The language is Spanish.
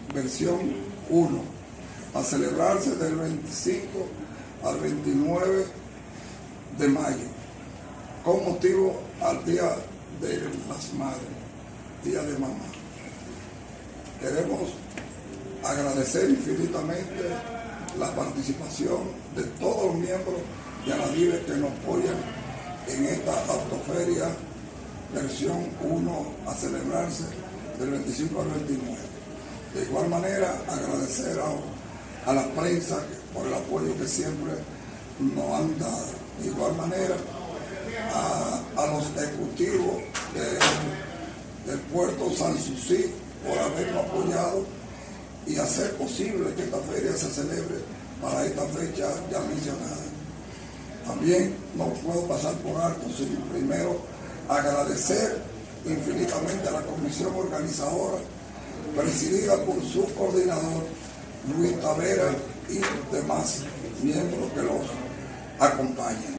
versión 1, a celebrarse del 25 al 29 de mayo, con motivo al Día de las Madres, Día de Mamá. Queremos agradecer infinitamente la participación de todos los miembros de Anadive que nos apoyan en esta autoferia versión 1 a celebrarse del 25 al 29. De igual manera, agradecer a la prensa por el apoyo que siempre nos han dado. De igual manera, a los ejecutivos del puerto Sanssouci por habernos apoyado y hacer posible que esta feria se celebre para esta fecha ya mencionada. También no puedo pasar por alto sin primero agradecer infinitamente a la comisión organizadora, presidida por su coordinador, Luis Tavera, y demás miembros que los acompañan.